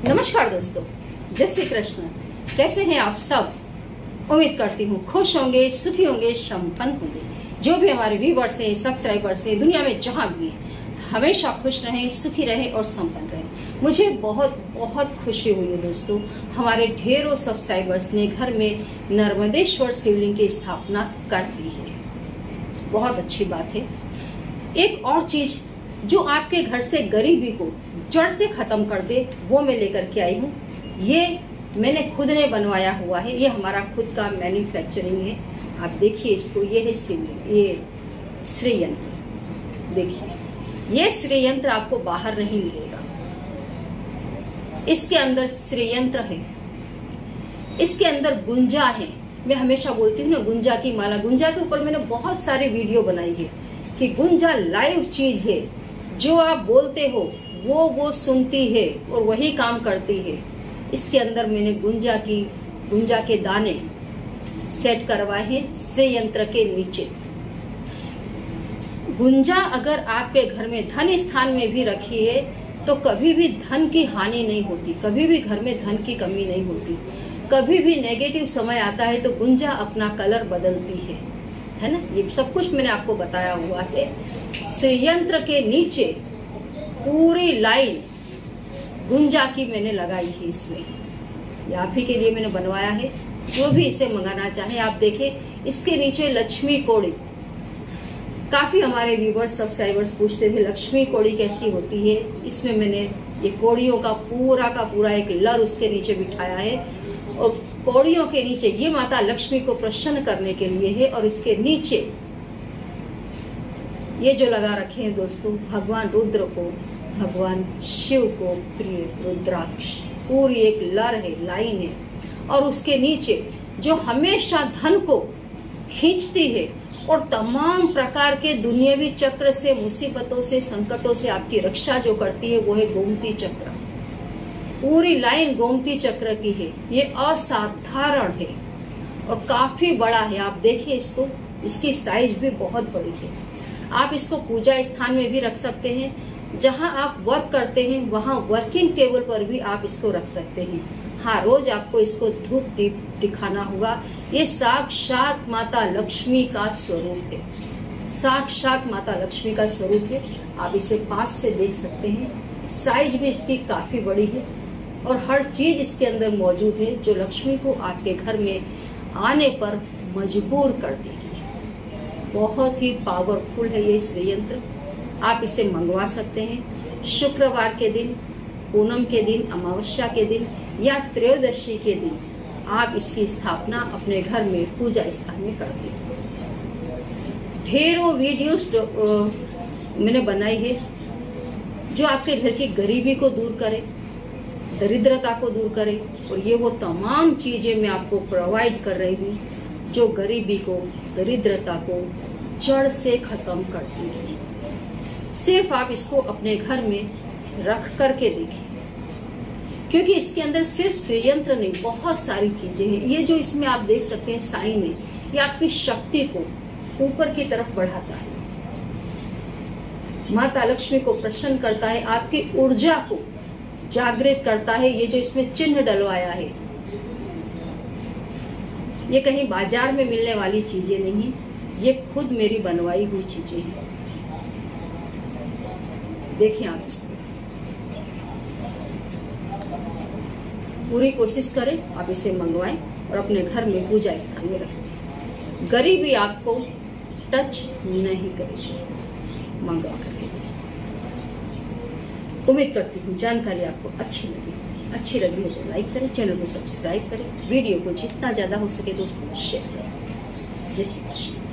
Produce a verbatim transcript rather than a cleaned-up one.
नमस्कार दोस्तों, जय श्री कृष्ण। कैसे हैं आप सब? उम्मीद करती हूँ खुश होंगे, सुखी होंगे, संपन्न होंगे। जो भी हमारे व्यूअर्स हैं, सब्सक्राइबर्स हैं, दुनिया में जहाँ भी हैं, हमेशा खुश रहें, सुखी रहें और संपन्न रहें। मुझे बहुत बहुत खुशी हुई है दोस्तों, हमारे ढेरों सब्सक्राइबर्स ने घर में नर्मदेश्वर शिवलिंग की स्थापना कर दी है। बहुत अच्छी बात है। एक और चीज जो आपके घर से गरीबी को जड़ से खत्म कर दे, वो मैं लेकर के आई हूँ। ये मैंने खुद ने बनवाया हुआ है, ये हमारा खुद का मैन्युफैक्चरिंग है। आप देखिए इसको, ये है शिवलिंग, ये श्री यंत्र। देखिए ये श्री यंत्र आपको बाहर नहीं मिलेगा। इसके अंदर श्री यंत्र है, इसके अंदर गुंजा है। मैं हमेशा बोलती हूँ ना, गुंजा की माला। गुंजा के ऊपर मैंने बहुत सारे वीडियो बनाई है कि गुंजा लाइव चीज है, जो आप बोलते हो वो वो सुनती है और वही काम करती है। इसके अंदर मैंने गुंजा की गुंजा के दाने सेट करवाए हैं श्री यंत्र के नीचे। गुंजा अगर आपके घर में धन स्थान में भी रखी है तो कभी भी धन की हानि नहीं होती, कभी भी घर में धन की कमी नहीं होती। कभी भी नेगेटिव समय आता है तो गुंजा अपना कलर बदलती है, है ना। ये सब कुछ मैंने आपको बताया हुआ है। श्री यंत्र के नीचे पूरी लाइन गुंजा की मैंने लगाई है। इसमें ये आप ही के लिए मैंने बनवाया है। जो भी इसे मंगाना चाहे आप देखें, इसके नीचे लक्ष्मी कौड़ी। काफी हमारे व्यूवर्स सब्सक्राइबर्स पूछते थे लक्ष्मी कौड़ी कैसी होती है। इसमें मैंने ये कौड़ियों का पूरा का पूरा एक लर उसके नीचे बिठाया है और कौड़ियों के नीचे ये माता लक्ष्मी को प्रसन्न करने के लिए है। और इसके नीचे ये जो लगा रखे हैं दोस्तों, भगवान रुद्र को, भगवान शिव को प्रिय रुद्राक्ष, पूरी एक लर है, लाइन है। और उसके नीचे जो हमेशा धन को खींचती है और तमाम प्रकार के दुनियावी चक्र से, मुसीबतों से, संकटों से आपकी रक्षा जो करती है, वो है गोमती चक्र। पूरी लाइन गोमती चक्र की है। ये असाधारण है और काफी बड़ा है। आप देखिए इसको, इसकी साइज भी बहुत बड़ी है। आप इसको पूजा स्थान में भी रख सकते हैं। जहां आप वर्क करते हैं वहां वर्किंग टेबल पर भी आप इसको रख सकते हैं। हाँ, रोज आपको इसको धूप दीप दिखाना होगा। ये साक्षात माता लक्ष्मी का स्वरूप है, साक्षात माता लक्ष्मी का स्वरूप है। आप इसे पास से देख सकते हैं। साइज भी इसकी काफी बड़ी है और हर चीज इसके अंदर मौजूद है जो लक्ष्मी को आपके घर में आने पर मजबूर कर देगी। बहुत ही पावरफुल है ये श्री यंत्र। आप इसे मंगवा सकते हैं। शुक्रवार के दिन, पूनम के दिन, अमावस्या के दिन या त्रयोदशी के दिन आप इसकी स्थापना अपने घर में पूजा स्थान में कर दें। ढेरों वीडियोस मैंने बनाई है जो आपके घर की गरीबी को दूर करे, दरिद्रता को दूर करे। और ये वो तमाम चीजें मैं आपको प्रोवाइड कर रही हूँ जो गरीबी को, दरिद्रता को जड़ से खत्म कर देगी। सिर्फ आप इसको अपने घर में रख करके देखें, क्योंकि इसके अंदर सिर्फ श्री यंत्र नहीं, बहुत सारी चीजें हैं। ये जो इसमें आप देख सकते हैं साइन है, ये आपकी शक्ति को ऊपर की तरफ बढ़ाता है, माता लक्ष्मी को प्रसन्न करता है, आपकी ऊर्जा को जागृत करता है। ये जो इसमें चिन्ह डलवाया है, ये कहीं बाजार में मिलने वाली चीजें नहीं, ये खुद मेरी बनवाई हुई चीजें हैं। देखिए आप इसको पूरी कोशिश करें, आप इसे मंगवाएं और अपने घर में पूजा स्थान में रखें। गरीबी आपको टच नहीं करेगी। मंगवा करके देखिए। उम्मीद करती हूँ जानकारी आपको अच्छी लगी। अच्छी लगी है तो लाइक करें, चैनल को सब्सक्राइब करें, वीडियो को जितना ज्यादा हो सके दोस्तों शेयर करें। जय श्री कृष्ण।